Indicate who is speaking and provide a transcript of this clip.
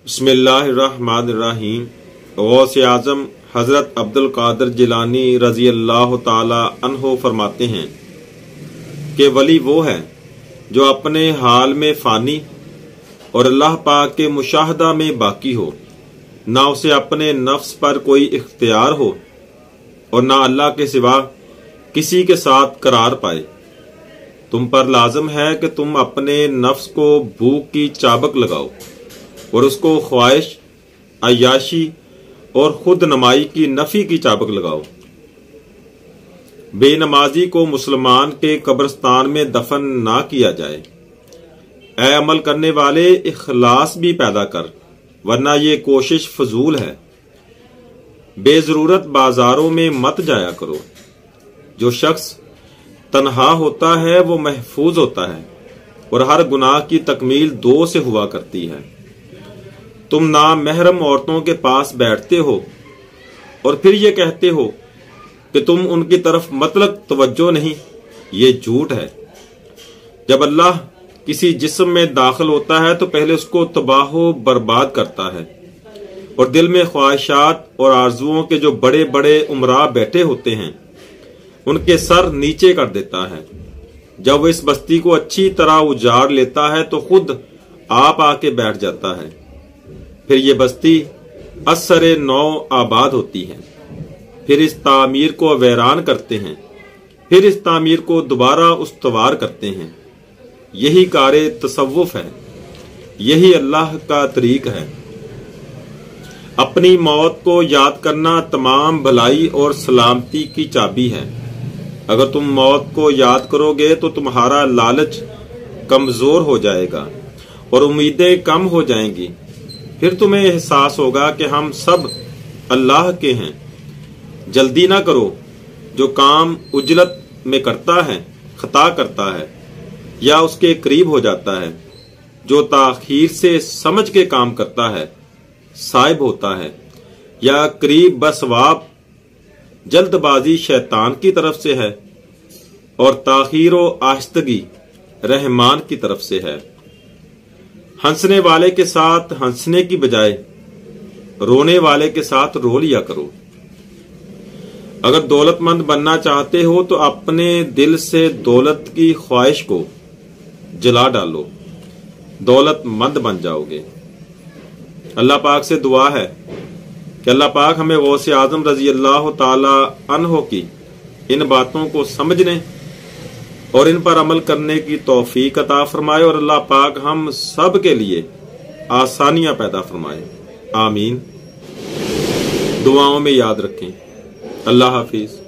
Speaker 1: बिस्मिल्लाहिर्रहमानिर्रहीम। गौस आजम हजरत अब्दुल कादिर जिलानी रजी अल्लाह ताला अन्हो फरमाते हैं कि वली वो है जो अपने हाल में फानी और अल्लाह पाक के मुशाहदा में बाकी हो, ना उसे अपने नफ्स पर कोई इख्तियार हो और ना अल्लाह के सिवा किसी के साथ करार पाए। तुम पर लाजम है कि तुम अपने नफ्स को भूख की चाबक लगाओ और उसको ख्वाहिश, अय्याशी और खुद नमाई की नफी की चाबक लगाओ। बेनमाजी को मुसलमान के कब्रिस्तान में दफन ना किया जाए। ऐ अमल करने वाले, इखलास भी पैदा कर, वरना ये कोशिश फजूल है। बेजरूरत बाजारों में मत जाया करो। जो शख्स तन्हा होता है वो महफूज होता है और हर गुनाह की तकमील दो से हुआ करती है। तुम नामहरम औरतों के पास बैठते हो और फिर ये कहते हो कि तुम उनकी तरफ मतलब तवज्जो नहीं, ये झूठ है। जब अल्लाह किसी जिस्म में दाखिल होता है तो पहले उसको तबाहो बर्बाद करता है और दिल में ख्वाहिशात और आरजुओं के जो बड़े बड़े उमरा बैठे होते हैं उनके सर नीचे कर देता है। जब वो इस बस्ती को अच्छी तरह उजाड़ लेता है तो खुद आप आके बैठ जाता है। फिर ये बस्ती असरे नौ आबाद होती है। फिर इस तामीर को वैरान करते हैं, फिर इस तामीर को दोबारा उस्तवार करते हैं। यही कारे तसव्वुफ है, यही अल्लाह का तरीक है। अपनी मौत को याद करना तमाम भलाई और सलामती की चाबी है। अगर तुम मौत को याद करोगे तो तुम्हारा लालच कमजोर हो जाएगा और उम्मीदें कम हो जाएंगी। फिर तुम्हें एहसास होगा कि हम सब अल्लाह के हैं। जल्दी ना करो। जो काम उजलत में करता है खता करता है या उसके करीब हो जाता है। जो ताखीर से समझ के काम करता है साहिब होता है या करीब बसवाब जल्दबाजी शैतान की तरफ से है और ताखीर व आहिस्तगी रहमान की तरफ से है। हंसने वाले के साथ हंसने की बजाय रोने वाले के साथ रो लिया करो। अगर दौलतमंद बनना चाहते हो तो अपने दिल से दौलत की ख्वाहिश को जला डालो, दौलतमंद बन जाओगे। अल्लाह पाक से दुआ है कि अल्लाह पाक हमें गौसे आजम रजी अल्लाह ताला अन्हो की इन बातों को समझने और इन पर अमल करने की तौफीक अता फरमाए और अल्लाह पाक हम सब के लिए आसानियां पैदा फरमाए। आमीन। दुआओं में याद रखें। अल्लाह हाफिज।